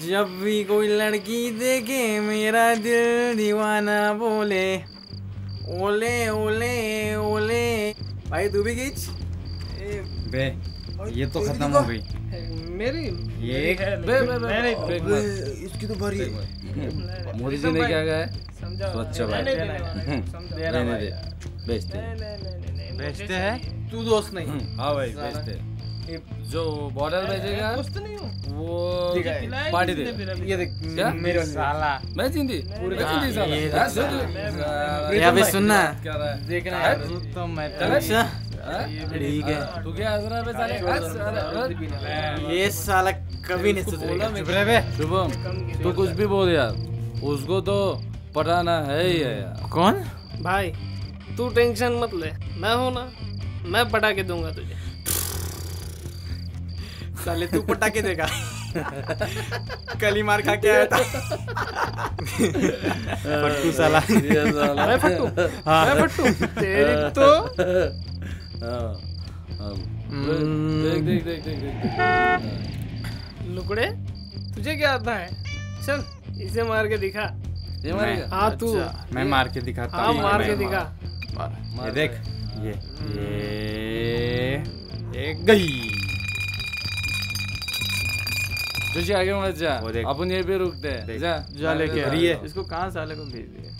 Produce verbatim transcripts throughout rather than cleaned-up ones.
जब भी कोई लड़की देखे मेरा दिल दीवाना बोले ओले ओले ओले। भाई तू भी खींच। बे ये तो खत्म हो गई मेरी ये बे बे बे इसकी तो भरी। मोदी जी ने क्या कहा है? स्वच्छ भारत रहने दे, बेचते बेचते हैं तू दोस्त नहीं। हाँ भाई बेचते। जो बॉर्डर भेजेगा वो पार्टी दे। ये देख मेरे साला मैं जिंदी पूरी जिंदी साला। ये अबे सुनना देखना तो मैं अच्छा ठीक है। तू क्या हंस रहा है बे साले? ये साला कभी नहीं सुधरेगा। चुप रह बे। शुभम तू कुछ भी बोल यार, उसको तो पढ़ाना है ही है यार। कौन? भाई तू टेंशन मत ले, मैं हूं ना, मैं पटा के दूंगा तुझे। साले तू पटा के देगा। कल ही मार खा के आया था। फट्टू साला। मैं फट्टू मैं फट्टू तेरी तो देख देख देख देख देख लुकड़े तुझे क्या आता है? चल इसे मार के दिखा। ये मारेगा? हाँ तू मैं मार के दिखाता हाँ हूँ। मार के दिखा। ये देख ये ये एक गई। तुझे आगे मत जा, वो देख। अपन ये भी रुकते हैं। जा जा लेके रही है। इसको कहाँ साले को भेज दिया?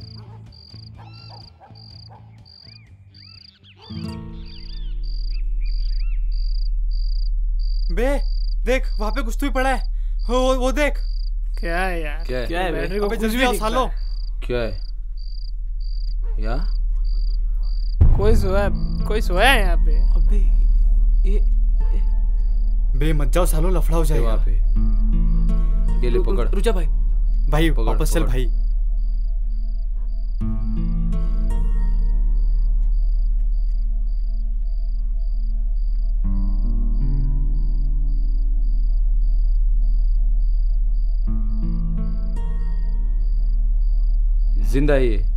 बे देख वहाँ पे कुछ तो ही पड़ा है। वो वो देख क्या है यार? क्या है? क्या है? बैटरी को अबे कुछ जल्दी भी आओ दिखता सालो। है। क्या है या? कोई सोया कोई सोया है यहाँ पे। अबे ये बे मत जाओ सालो, लफड़ा हो जाएगा। वहाँ पे ये ले पकड़। रुचा भाई भाई वापस चल भाई। जिंदा ही है।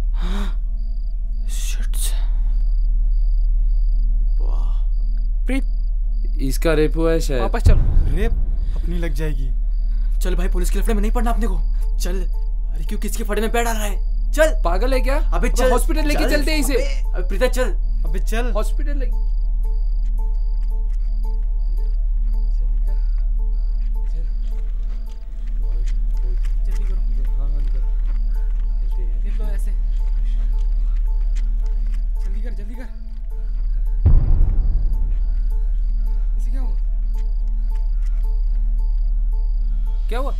प्रीत इसका रेप हुआ है शायद। वापस चल। रेप अपनी लग जाएगी। चल भाई पुलिस के लफड़े में नहीं पड़ना अपने को। चल। अरे क्यों किसके फड़े में पैर डाल रहा है? चल। पागल है क्या? अबे चल हॉस्पिटल लेके चलते हैं इसे। अबे प्रीता चल। अबे चल हॉस्पिटल लेके। जल्दी करो। देख लो ऐसे। जल्दी कर जल्दी कर। इसे क्या हुआ? क्या हुआ?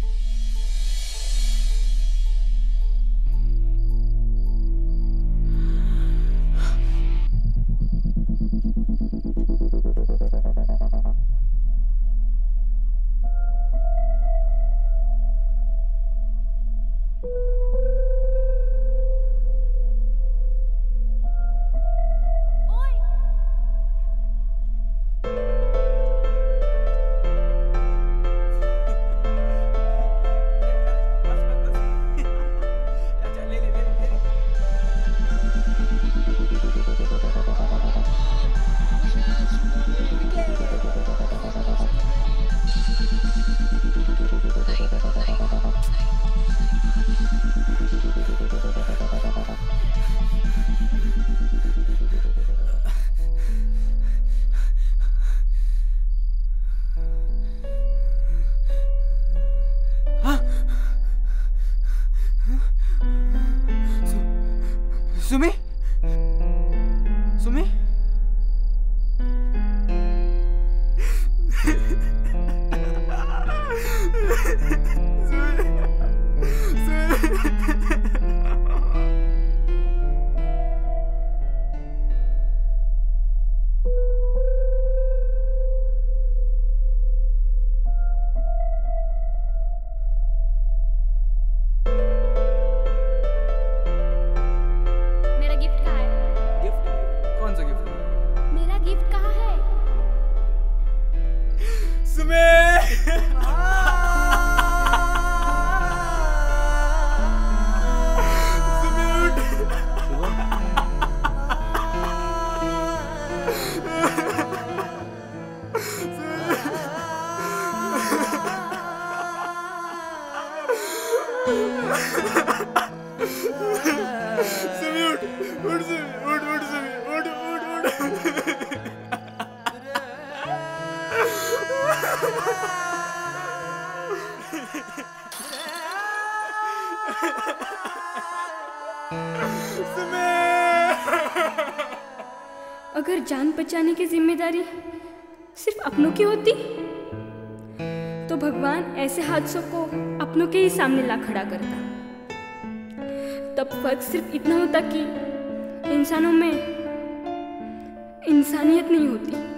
सुमी सुमी अगर जान बचाने की जिम्मेदारी सिर्फ अपनों की होती तो भगवान ऐसे हादसों को अपनों के ही सामने ला खड़ा करता। तब फर्क सिर्फ इतना होता कि इंसानों में इंसानियत नहीं होती।